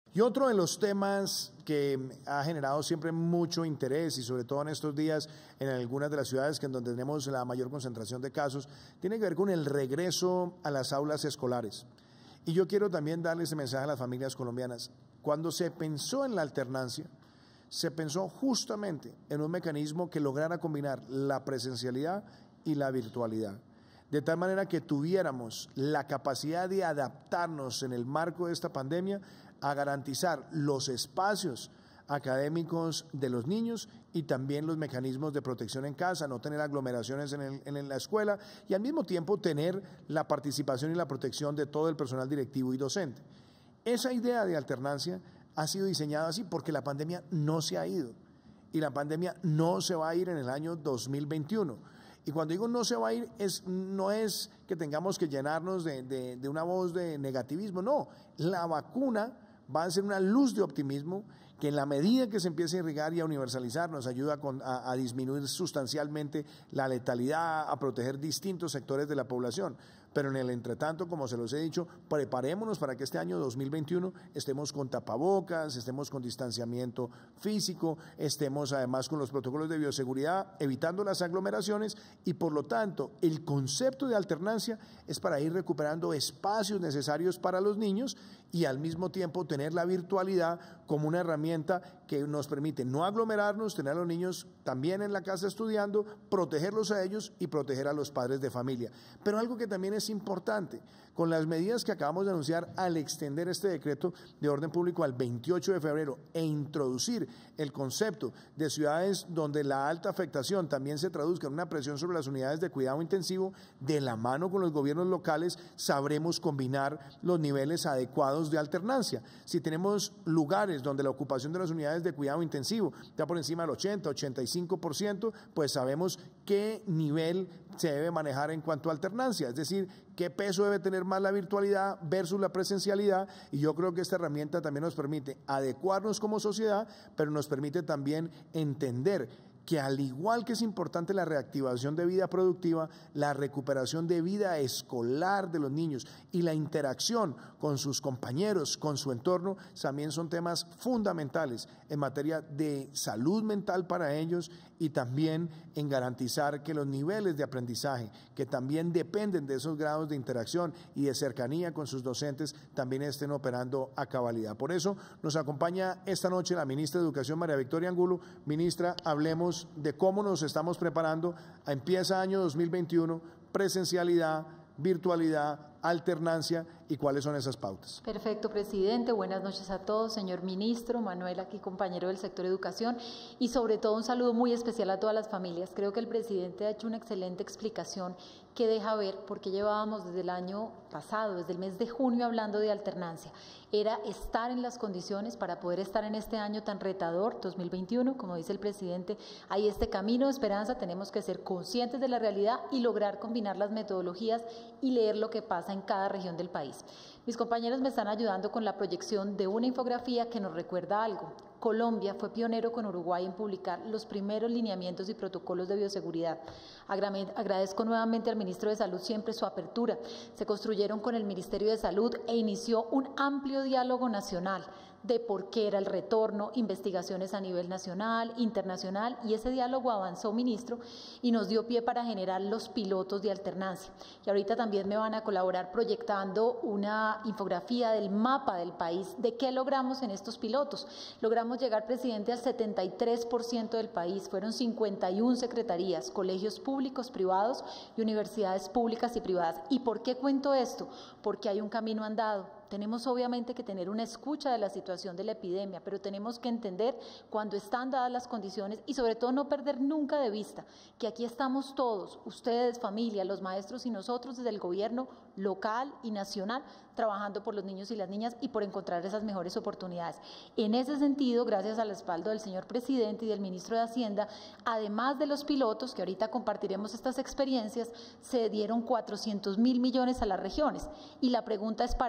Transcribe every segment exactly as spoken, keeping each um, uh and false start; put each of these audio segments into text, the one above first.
Y otro de los temas que ha generado siempre mucho interés y sobre todo en estos días en algunas de las ciudades que en donde tenemos la mayor concentración de casos, tiene que ver con el regreso a las aulas escolares. Y yo quiero también darle ese mensaje a las familias colombianas. Cuando se pensó en la alternancia, se pensó justamente en un mecanismo que lograra combinar la presencialidad y la virtualidad, de tal manera que tuviéramos la capacidad de adaptarnos en el marco de esta pandemia a garantizar los espacios académicos de los niños y también los mecanismos de protección en casa, no tener aglomeraciones en, el, en la escuela y al mismo tiempo tener la participación y la protección de todo el personal directivo y docente. Esa idea de alternancia ha sido diseñada así porque la pandemia no se ha ido y la pandemia no se va a ir en el año dos mil veintiuno. Y cuando digo no se va a ir, es, no es que tengamos que llenarnos de, de, de una voz de negativismo, no, la vacuna va a ser una luz de optimismo que en la medida que se empiece a irrigar y a universalizar nos ayuda con, a, a disminuir sustancialmente la letalidad, a proteger distintos sectores de la población. Pero en el entretanto, como se los he dicho, preparémonos para que este año dos mil veintiuno estemos con tapabocas, estemos con distanciamiento físico, estemos además con los protocolos de bioseguridad, evitando las aglomeraciones y por lo tanto el concepto de alternancia es para ir recuperando espacios necesarios para los niños y al mismo tiempo tener la virtualidad como una herramienta que nos permite no aglomerarnos, tener a los niños también en la casa estudiando, protegerlos a ellos y proteger a los padres de familia. Pero algo que también es importante, con las medidas que acabamos de anunciar al extender este decreto de orden público al veintiocho de febrero e introducir el concepto de ciudades donde la alta afectación también se traduzca en una presión sobre las unidades de cuidado intensivo, de la mano con los gobiernos locales sabremos combinar los niveles adecuados de alternancia. Si tenemos lugares donde la ocupación de las unidades de cuidado intensivo está por encima del ochenta, ochenta y cinco por ciento, pues sabemos qué nivel se debe manejar en cuanto a alternancia, es decir, qué peso debe tener más la virtualidad versus la presencialidad, y yo creo que esta herramienta también nos permite adecuarnos como sociedad, pero nos permite también entender que al igual que es importante la reactivación de vida productiva, la recuperación de vida escolar de los niños y la interacción con sus compañeros, con su entorno, también son temas fundamentales en materia de salud mental para ellos y también en garantizar que los niveles de aprendizaje, que también dependen de esos grados de interacción y de cercanía con sus docentes, también estén operando a cabalidad. Por eso nos acompaña esta noche la ministra de Educación, María Victoria Angulo. Ministra, hablemos de cómo nos estamos preparando. Empieza año dos mil veintiuno, presencialidad, virtualidad, alternancia y cuáles son esas pautas. Perfecto, presidente. Buenas noches a todos, señor ministro, Manuel, aquí compañero del sector educación, y sobre todo un saludo muy especial a todas las familias. Creo que el presidente ha hecho una excelente explicación que deja ver por qué llevábamos desde el año pasado, desde el mes de junio, hablando de alternancia. Era estar en las condiciones para poder estar en este año tan retador, dos mil veintiuno, como dice el presidente, hay este camino de esperanza, tenemos que ser conscientes de la realidad y lograr combinar las metodologías y leer lo que pasa en cada región del país. Mis compañeros me están ayudando con la proyección de una infografía que nos recuerda algo. Colombia fue pionero con Uruguay en publicar los primeros lineamientos y protocolos de bioseguridad. Agradezco nuevamente al ministro de Salud siempre su apertura. Se construyeron con el Ministerio de Salud e inició un amplio diálogo nacional de por qué era el retorno, investigaciones a nivel nacional, internacional, y ese diálogo avanzó, ministro, y nos dio pie para generar los pilotos de alternancia. Y ahorita también me van a colaborar proyectando una infografía del mapa del país, de qué logramos en estos pilotos. Logramos llegar, presidente, al setenta y tres por ciento del país, fueron cincuenta y una secretarías, colegios públicos, privados y universidades públicas y privadas. ¿Y por qué cuento esto? Porque hay un camino andado. Tenemos obviamente que tener una escucha de la situación de la epidemia, pero tenemos que entender cuando están dadas las condiciones y sobre todo no perder nunca de vista que aquí estamos todos, ustedes, familia, los maestros y nosotros desde el gobierno local y nacional, trabajando por los niños y las niñas y por encontrar esas mejores oportunidades. En ese sentido, gracias al respaldo del señor presidente y del ministro de Hacienda, además de los pilotos, que ahorita compartiremos estas experiencias, se dieron cuatrocientos mil millones a las regiones. Y la pregunta es ¿para qué?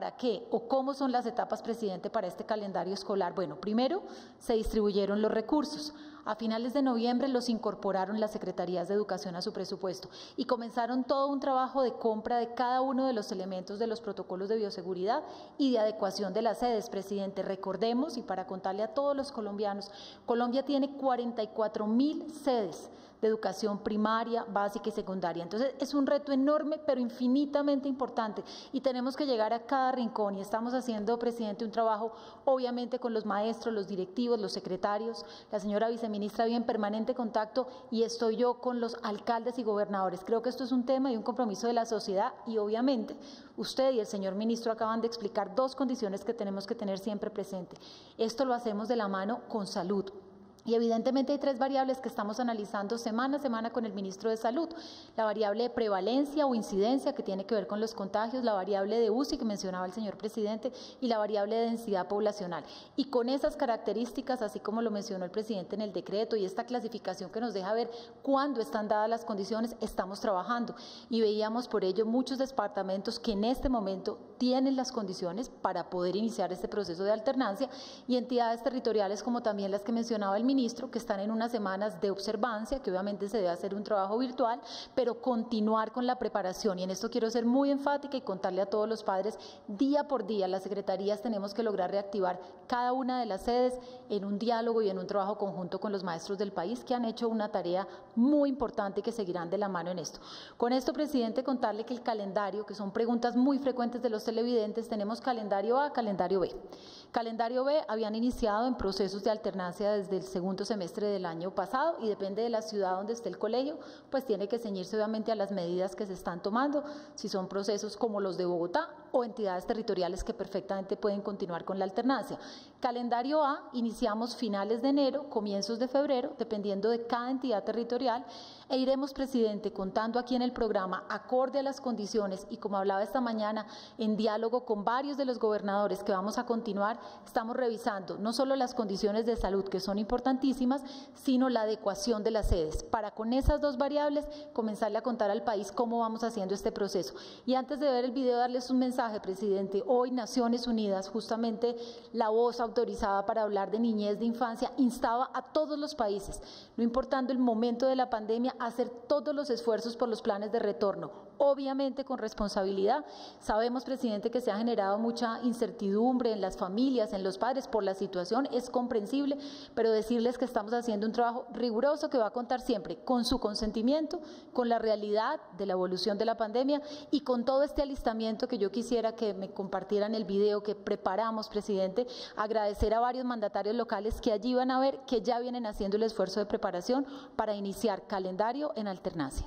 o cómo son las etapas, presidente, para este calendario escolar. Bueno, primero se distribuyeron los recursos. A finales de noviembre los incorporaron las secretarías de educación a su presupuesto y comenzaron todo un trabajo de compra de cada uno de los elementos de los protocolos de bioseguridad y de adecuación de las sedes, presidente. Recordemos, y para contarle a todos los colombianos, Colombia tiene cuarenta y cuatro mil sedes de educación primaria, básica y secundaria. Entonces es un reto enorme, pero infinitamente importante, y tenemos que llegar a cada rincón, y estamos haciendo, presidente, un trabajo obviamente con los maestros, los directivos, los secretarios. La señora viceministra vive en permanente contacto y estoy yo con los alcaldes y gobernadores. Creo que esto es un tema y un compromiso de la sociedad, y obviamente usted y el señor ministro acaban de explicar dos condiciones que tenemos que tener siempre presente. Esto lo hacemos de la mano con salud. Y evidentemente hay tres variables que estamos analizando semana a semana con el ministro de Salud: la variable de prevalencia o incidencia, que tiene que ver con los contagios, la variable de U C I, que mencionaba el señor presidente, y la variable de densidad poblacional. Y con esas características, así como lo mencionó el presidente en el decreto, y esta clasificación que nos deja ver cuándo están dadas las condiciones, estamos trabajando. Y veíamos por ello muchos departamentos que en este momento tienen las condiciones para poder iniciar este proceso de alternancia, y entidades territoriales como también las que mencionaba el ministro, que están en unas semanas de observancia, que obviamente se debe hacer un trabajo virtual, pero continuar con la preparación. Y en esto quiero ser muy enfática y contarle a todos los padres, día por día las secretarías tenemos que lograr reactivar cada una de las sedes en un diálogo y en un trabajo conjunto con los maestros del país, que han hecho una tarea muy importante y que seguirán de la mano en esto. Con esto, presidente, contarle que el calendario, que son preguntas muy frecuentes de los televidentes, tenemos calendario A, calendario B. Calendario B habían iniciado en procesos de alternancia desde el segundo semestre del año pasado, y depende de la ciudad donde esté el colegio, pues tiene que ceñirse obviamente a las medidas que se están tomando, si son procesos como los de Bogotá o entidades territoriales que perfectamente pueden continuar con la alternancia. Calendario A, iniciamos finales de enero, comienzos de febrero, dependiendo de cada entidad territorial, e iremos, presidente, contando aquí en el programa, acorde a las condiciones, y como hablaba esta mañana, en diálogo con varios de los gobernadores que vamos a continuar, estamos revisando no solo las condiciones de salud, que son importantísimas, sino la adecuación de las sedes, para con esas dos variables comenzarle a contar al país cómo vamos haciendo este proceso. Y antes de ver el video, darles un mensaje, presidente. Hoy Naciones Unidas, justamente la voz autorizada para hablar de niñez, de infancia, instaba a todos los países, no importando el momento de la pandemia, a hacer todos los esfuerzos por los planes de retorno, obviamente con responsabilidad. Sabemos, presidente, que se ha generado mucha incertidumbre en las familias, en los padres, por la situación, es comprensible, pero decirles que estamos haciendo un trabajo riguroso que va a contar siempre con su consentimiento, con la realidad de la evolución de la pandemia y con todo este alistamiento que yo quisiera que me compartieran el video que preparamos, presidente. Agradecer a varios mandatarios locales que allí van a ver que ya vienen haciendo el esfuerzo de preparación para iniciar calendario en alternancia.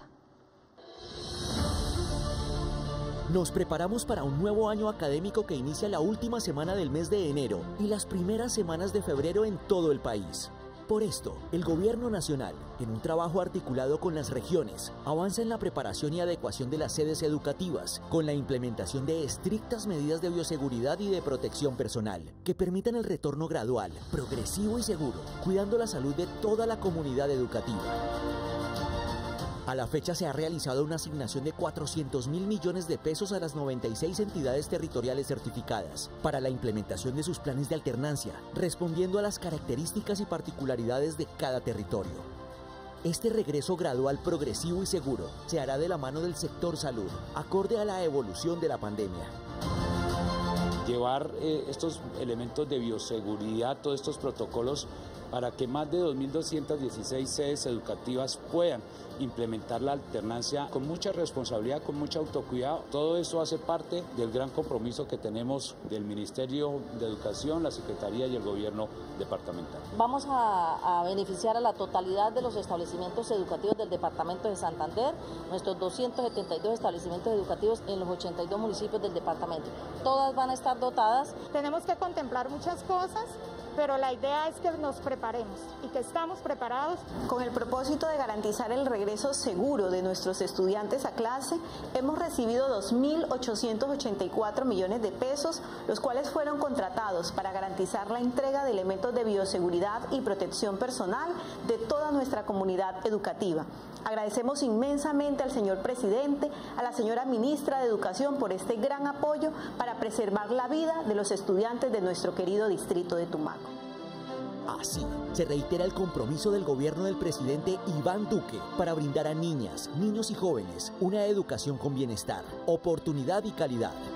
Nos preparamos para un nuevo año académico que inicia la última semana del mes de enero y las primeras semanas de febrero en todo el país. Por esto, el Gobierno Nacional, en un trabajo articulado con las regiones, avanza en la preparación y adecuación de las sedes educativas, con la implementación de estrictas medidas de bioseguridad y de protección personal, que permitan el retorno gradual, progresivo y seguro, cuidando la salud de toda la comunidad educativa. A la fecha se ha realizado una asignación de cuatrocientos mil millones de pesos a las noventa y seis entidades territoriales certificadas para la implementación de sus planes de alternancia, respondiendo a las características y particularidades de cada territorio. Este regreso gradual, progresivo y seguro se hará de la mano del sector salud, acorde a la evolución de la pandemia. Llevar eh, estos elementos de bioseguridad, todos estos protocolos, para que más de dos mil doscientas dieciséis sedes educativas puedan implementar la alternancia con mucha responsabilidad, con mucho autocuidado. Todo eso hace parte del gran compromiso que tenemos del Ministerio de Educación, la Secretaría y el Gobierno departamental. Vamos a, a beneficiar a la totalidad de los establecimientos educativos del departamento de Santander, nuestros doscientos setenta y dos establecimientos educativos en los ochenta y dos municipios del departamento. Todas van a estar dotadas. Tenemos que contemplar muchas cosas pero la idea es que nos preparemos y que estamos preparados. Con el propósito de garantizar el regreso seguro de nuestros estudiantes a clase, hemos recibido dos mil ochocientos ochenta y cuatro millones de pesos, los cuales fueron contratados para garantizar la entrega de elementos de bioseguridad y protección personal de toda nuestra comunidad educativa. Agradecemos inmensamente al señor presidente, a la señora ministra de Educación por este gran apoyo para preservar la vida de los estudiantes de nuestro querido distrito de Tumaco. Así, se reitera el compromiso del gobierno del presidente Iván Duque para brindar a niñas, niños y jóvenes una educación con bienestar, oportunidad y calidad.